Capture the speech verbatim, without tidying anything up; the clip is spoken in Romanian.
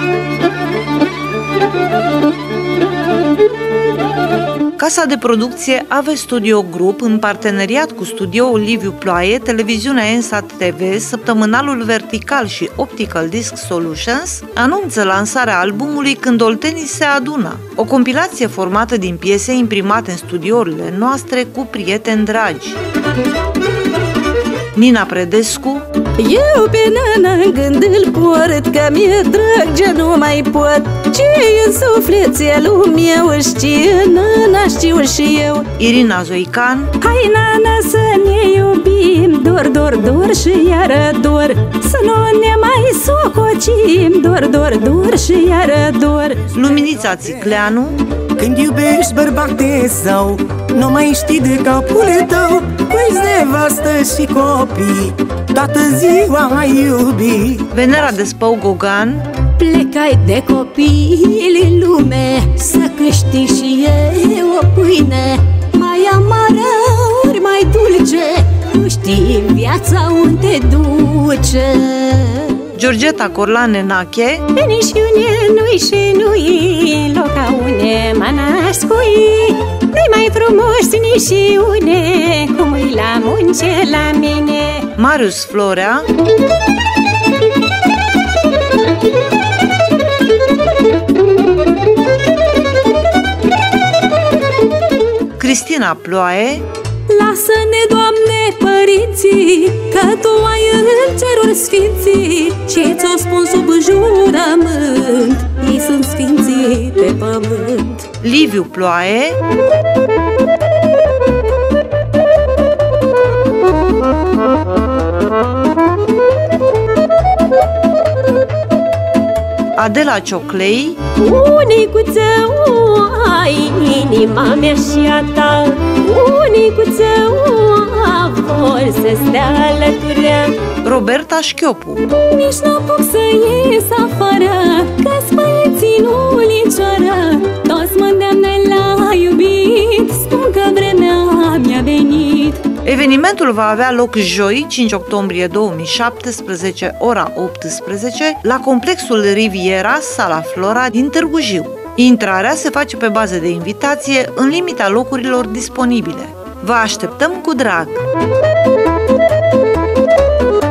Casa de producție Ave Studio Group, în parteneriat cu studioul Liviu Ploaie, televiziunea Ensat T V, săptămânalul Vertical și Optical Disc Solutions, anunță lansarea albumului Când Oltenii se adună, o compilație formată din piese imprimate în studiourile noastre cu prieteni dragi. Nina Predescu: eu pe nana în gând îl port, că mi-e drag ce nu mai pot. Ce-i în sufletul meu știe, nana știu și eu. Irina Zoican: hai nana să ne iubim, dor, dor, dor și iară dor, să nu ne mai sococim, dor, dor, dor și iară dor. Luminița Țicleanu: când iubești bărbate sau nu mai știi de capul tău, păi-ți nevastă și copii, toată ziua ai iubi. Venera Despău Gogan: plecai de copii în lume, să câștigi și eu o pâine mai amară ori mai dulce, nu știi viața unde duce. Georgeta Corlane Nache: Penișiune nu-i și nu-i, loca une mă nascui, nu-i mai frumos nișiune, cum-i la munce la mine. Marius Florea: Cristina Ploaie: lasă-ne, Doamne, părinții, că Tu ai în ceruri sfinții, și ți-o spun sub jurământ, ei sunt sfinții pe pământ. Liviu Ploaie: Adela Cioclei: unicuță, ai inima mea și a ta, unicuță, vor să stea alături. Roberta Șchiopu: nici nu pot să ies afară, că-s băieții în ulicioară, toți mă îndeamnă la iubit, spun că vremea mi-a venit. Evenimentul va avea loc joi, cinci octombrie două mii șaptesprezece, ora optsprezece, la complexul Riviera, Sala Flora din Târgu Jiu. Intrarea se face pe bază de invitație, în limita locurilor disponibile. Vă așteptăm cu drag!